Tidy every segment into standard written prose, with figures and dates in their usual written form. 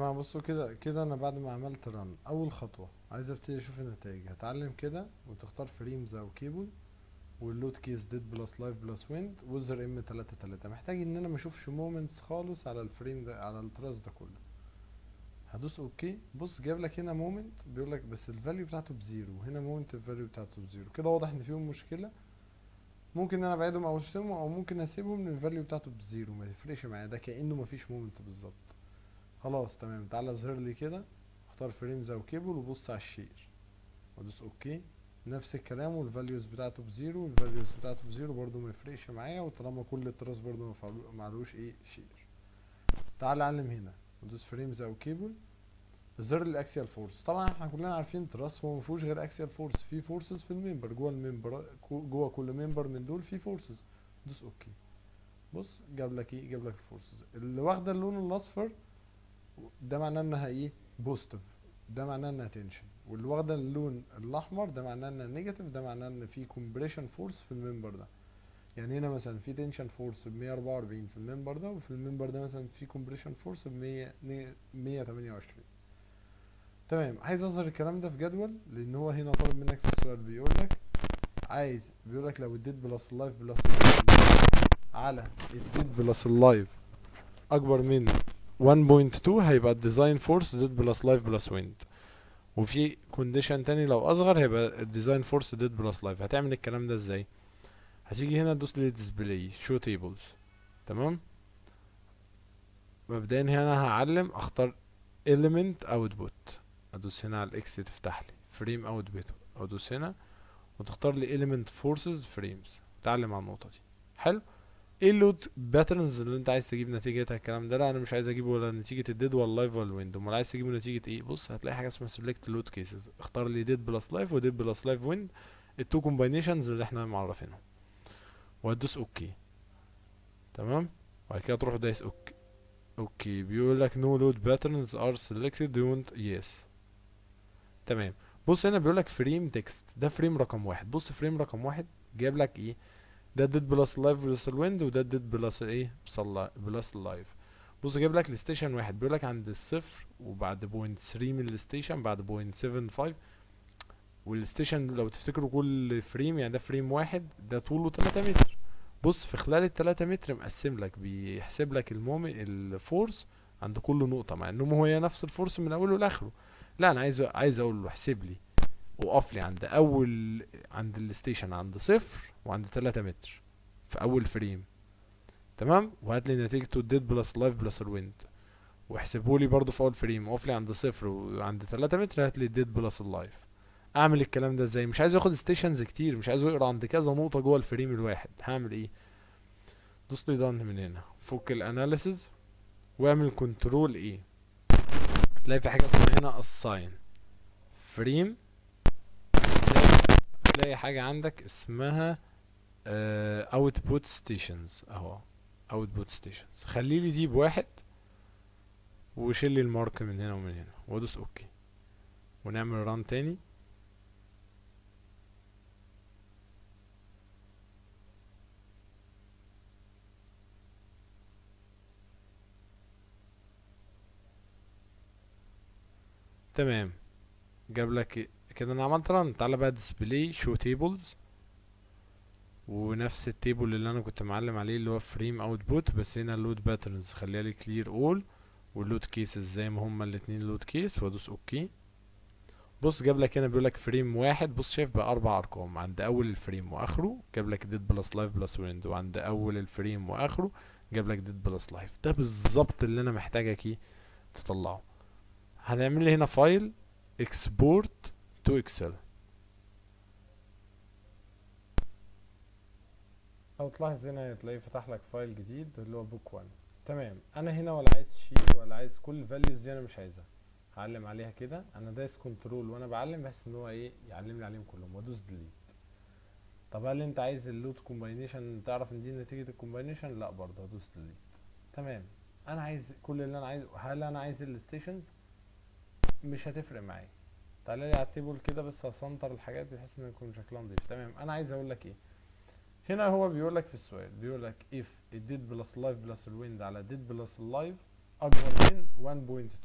جماعة بصوا كده كده انا بعد ما عملت رن اول خطوة عايز ابتدي اشوف النتائج. هتعلم كده وتختار فريمز او كيبل واللود كيس ديد بلس لايف بلس ويند وزر ام 3 محتاج ان انا ما اشوفش مومنتس خالص على الفريم ده على التراس ده كله. هدوس اوكي. بص جاب لك هنا مومنت بيقول لك بس الفاليو بتاعته بزيرو، هنا مومنت الفاليو بتاعته بزيرو، كده واضح ان فيهم مشكلة. ممكن ان انا ابعدهم او ارسمهم او ممكن اسيبهم ان الفاليو بتاعته بزيرو، ما تفرقش معايا، ده كأنه مفيش مومنت بالظبط. خلاص تمام. تعالى اظهر لي كده، اختار فريمز او كيبل وبص على الشير وادوس اوكي. نفس الكلام والفاليوز بتاعته بزيرو والفاليوز بتاعته بزيرو برضو ما يفرقش معايا، وطالما كل التراس برضو معلوش ايه شير. تعالى اعلم هنا وادوس فريمز او كيبل. اظهر لي الاكسيال فورس. طبعا احنا كلنا عارفين تراس هو ما فيهوش غير اكسيال فورس، في فورسز في الممبر، جوه الممبر جوه كل ممبر من دول في فورسز. دوس اوكي. بص جاب لك ايه؟ جاب لك الفورسز اللي واخده اللون الاصفر، ده معناه انها ايه؟ بوزيتيف، ده معناه انها تنشن. واللي واخده اللون الاحمر ده معناه انها نيجاتيف، ده معناه ان في كومبريشن فورس في الممبر ده. يعني هنا مثلا في تنشن فورس ب 144 في الممبر ده، وفي الممبر ده مثلا في كومبريشن فورس ب 128. تمام. عايز اظهر الكلام ده في جدول، لان هو هنا طالب منك في السؤال بيقول لك بيقول لك لو الديد بلس اللايف بلس على الديد بلس اللايف اكبر من 1.2 هيبقى الديزاين فورس ديد بلس لايف بلس ويند، وفي كونديشن تاني لو اصغر هيبقى الديزاين فورس ديد بلس لايف. هتعمل الكلام ده ازاي؟ هتيجي هنا تدوس لي ديسبلاي شو تيبلز. تمام. مبدئيا هنا هعلم اختار element output، ادوس هنا على الاكس تفتح لي فريم اوتبوت، ادوس هنا وتختار لي element forces frames. تعلم على النقطه دي. حلو. ايه اللود باترنز اللي انت عايز تجيب نتيجتها الكلام ده؟ لا انا مش عايز اجيبه ولا نتيجه الديد ولا اللايف ولا الويند. امال عايز تجيبه نتيجه ايه؟ بص هتلاقي حاجه اسمها select load cases، اختار لي ديد بلس لايف وديد بلس لايف ويند، التو كومباينيشنز اللي احنا معرفينهم، وهتدوس اوكي. تمام. وبعد كده تروح دايس اوكي. اوكي بيقول لك no load patterns are selected don't yes. تمام. بص هنا بيقول لك فريم تكست، ده فريم رقم واحد. بص فريم رقم واحد جايب لك ايه؟ ده ديد بلس لايف بلس الويند، وده ديد بلس ايه بلس اللايف. بص جايب لك الستيشن واحد، بيقول لك عند الصفر وبعد بوينت 3 من الستيشن بعد بوينت 75. والستيشن لو تفتكروا كل فريم يعني ده فريم واحد ده طوله 3 متر. بص في خلال ال3 متر مقسم لك، بيحسب لك الفورس عند كل نقطة، مع انه هي نفس الفورس من اوله لاخره. لا انا عايز اقول له احسب لي وقف لي عند الستيشن عند صفر وعند 3 متر في اول فريم. تمام. وهات لي نتيجته الديد بلس لايف بلس الويند، واحسبه لي برضه في اول فريم، وقف لي عند صفر وعند 3 متر هات لي الديد بلس اللايف. اعمل الكلام ده ازاي؟ مش عايز ياخد ستيشنز كتير، مش عايزه يقرا عند كذا نقطه جوه الفريم الواحد. هعمل ايه؟ دوس لي دان من هنا، فك الاناليسز واعمل كنترول ايه. هتلاقي في حاجه اسمها هنا assign فريم، هتلاقي حاجه عندك اسمها output stations اهو. output stations خلي لي دي بواحد، وشيل لي المارك من هنا ومن هنا، وادوس اوكي ونعمل ران تاني. تمام. جاب لك كده انا عملت ران. تعالى بقى ديسبلاي شو تيبلز، ونفس التيبل اللي انا كنت معلم عليه اللي هو فريم اوتبوت، بس هنا اللود باترنز خليها لي كلير اول، واللود كيسز زي ما هما الاتنين لود كيس، وادوس اوكي. بص جاب لك هنا بيقول لك فريم واحد، بص شايف بقى 4 ارقام عند اول الفريم واخره، جاب لك ديد بلس لايف بلس ويند، وعند اول الفريم واخره جاب لك ديد بلس لايف. ده بالظبط اللي انا محتاجك ايه تطلعه. هنعمل لي هنا فايل اكسبورت تو اكسل، او تلاحظ هنا تلاقيه فتح لك فايل جديد اللي هو بوك 1. تمام. انا هنا ولا عايز شيت ولا عايز كل الفاليوز دي، انا مش عايزها. هعلم عليها كده، انا دايس كنترول وانا بعلم بحيث ان هو ايه يعلم لي عليهم كلهم، وادوس ديليت. طب هل انت عايز اللود كومباينيشن تعرف ان دي نتيجه الكومباينيشن؟ لا برضه هدوس ديليت. تمام. انا عايز كل اللي انا عايزه. هل انا عايز الستيشنز؟ مش هتفرق معايا. تعالى لي على التيبل كده بس هسنتر الحاجات دي بحيث ان يكون شكلها نضيف. تمام. انا عايز اقول لك ايه هنا. هو بيقول لك في السؤال بيقول لك if الديد بلس لايف بلس الويند على ديد بلس اللايف اكبر من 1.2،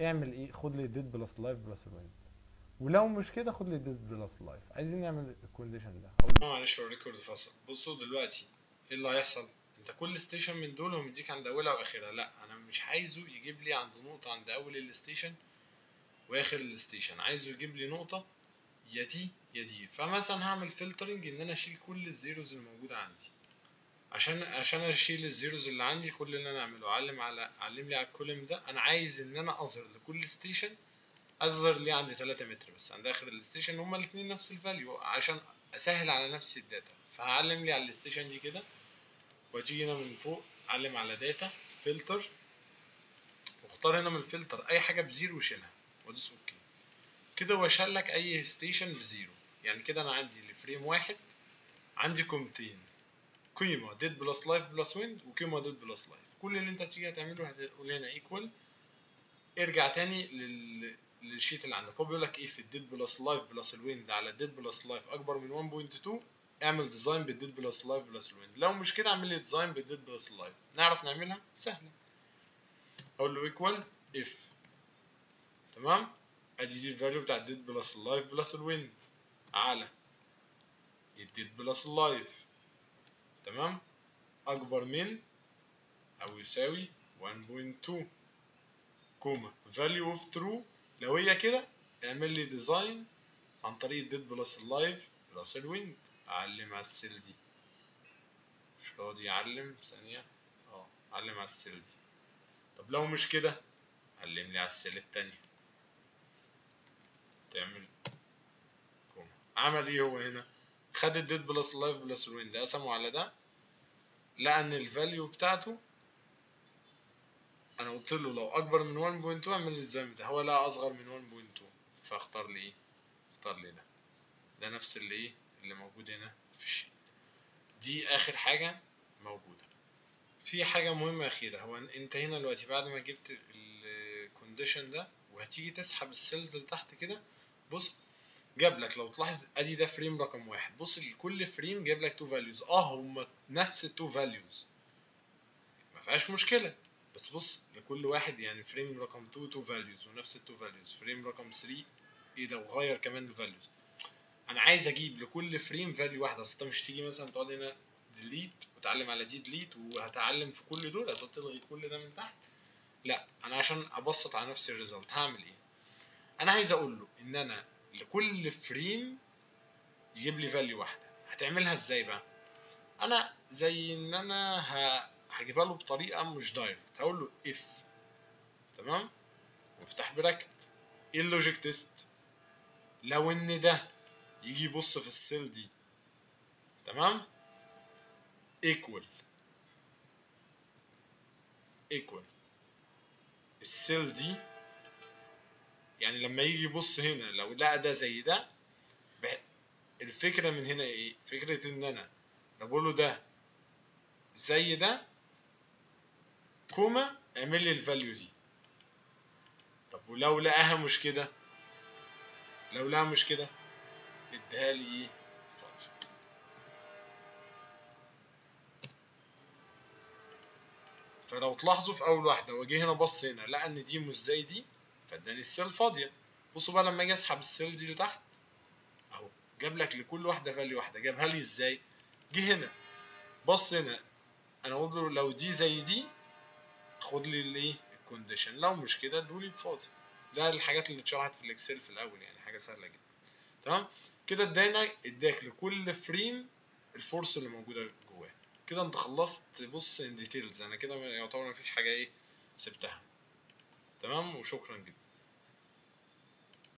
اعمل ايه؟ خد لي ديد بلس لايف بلس الويند، ولو مش كده خد لي ديد بلس لايف. عايزين نعمل الكونديشن ده. هقول له معلش هو الريكورد فصل. بصوا دلوقتي ايه اللي هيحصل؟ انت كل ستيشن من دول هو مديك عند اولها واخرها، لا انا مش عايزه يجيب لي عند نقطة عند اول الستيشن واخر الستيشن، عايزه يجيب لي نقطة يا دي يا دي. فمثلا هعمل فلترنج ان انا اشيل كل الزيروز الموجودة عندي. عشان اشيل الزيروز اللي عندي، كل اللي انا اعمله علم لي على الكولوم ده. انا عايز ان انا اظهر لكل ستيشن، اظهر لي عندي 3 متر بس عند اخر الستيشن، هما الاثنين نفس الفاليو عشان اسهل على نفسي الداتا. فهعلم لي على الستيشن دي كده، وتيجي هنا من فوق علم على داتا فلتر، واختار هنا من الفلتر اي حاجه بزيرو وشيلها وادوس اوكي كده. هو شال لك اي ستيشن بزيرو. يعني كده انا عندي لفريم واحد عندي قيمتين، قيمه ديد بلس لايف بلس ويند وقيمه ديد بلس لايف. كل اللي انت هتيجي هتعمله هتقول هنا ايكوال، ارجع تاني للشيت اللي عندك. هو بيقول لك ايه في الديد بلس لايف بلس الويند على ديد بلس لايف اكبر من 1.2 اعمل ديزاين بالديد بلس لايف بلس الويند. لو مش كده اعمل لي ديزاين بالديد بلس لايف. نعرف نعملها سهله. اقول له ايكوال اف، تمام، ادي دي الفاليو بتاع الديد بلس اللايف بلس الويند على الديد بلس اللايف، تمام، اكبر من او يساوي 1.2 كوما فاليو اوف ترو. لو هي كده اعمل لي ديزاين عن طريق الديد بلس اللايف بلس الويند. اعلم على السيل دي، مش راضي يعلم ثانية، علم على السيل دي. طب لو مش كده علم لي على السيل التانية، تعمل كوما. عمل ايه هو هنا؟ خد الديد بلس اللايف بلس الويند قسمه على ده، لقى ان الفاليو بتاعته، انا قلت له لو اكبر من 1.2 اعمل لي الزمن ده، هو لا اصغر من 1.2 فاختار لي ايه؟ اختار لي ده نفس اللي ايه اللي موجود هنا في الشيت. دي اخر حاجة موجودة. في حاجة مهمة أخيرة، هو أنت هنا دلوقتي بعد ما جبت الكونديشن ده وهتيجي تسحب السيلز اللي تحت كده، بص جاب لك، لو تلاحظ ادي ده فريم رقم واحد، بص لكل فريم جاب لك تو فاليوز، هما نفس التو فاليوز ما فيهاش مشكلة، بس بص لكل واحد يعني فريم رقم 2 تو فاليوز ونفس التو فاليوز، فريم رقم 3 ايه ده وغير كمان الفاليوز. انا عايز اجيب لكل فريم فاليو واحده، اصل انت مش تيجي مثلا تقعد هنا ديليت وتعلم على دي ديليت وهتعلم في كل دول هتقعد تلغي كل ده من تحت. لا انا عشان ابسط على نفسي الريزلت هعمل ايه؟ انا عايز اقول له ان انا لكل فريم يجيب لي فاليو واحده. هتعملها ازاي بقى؟ انا زي ان انا هجيبها له بطريقه مش دايركت. هقول له اف، تمام، وافتح براكت. ايه اللوجيك تيست؟ لو ان ده يجي يبص في السيل دي، تمام، ايكوال السيل دي، يعني لما يجي يبص هنا لو لقى ده زي ده، الفكرة من هنا ايه؟ فكرة ان انا لو بقول له ده زي ده كوما اعمل لي الفاليو دي. طب ولو لقاها مش كده، لو لقاها مش كده اديها لي ايه؟ فالص. فلو تلاحظوا في اول واحدة واجي هنا بص هنا لقى ان دي مش زي دي فاداني السيل فاضية. بصوا بقى لما اجي اسحب السيل دي لتحت اهو جاب لك لكل واحدة فاليو واحدة. جابها لي ازاي؟ جه هنا بص هنا، انا اقول له لو دي زي دي خد لي الايه الكونديشن، لو مش كده ادولي بفاضي. ده الحاجات اللي اتشرحت في الاكسل في الاول، يعني حاجه سهله جدا. تمام كده اداك لكل فريم الفورس اللي موجوده جواه. كده انت خلصت. بص ان ديتيلز انا كده يعتبر مفيش حاجه ايه سبتها. تمام وشكرا جدا.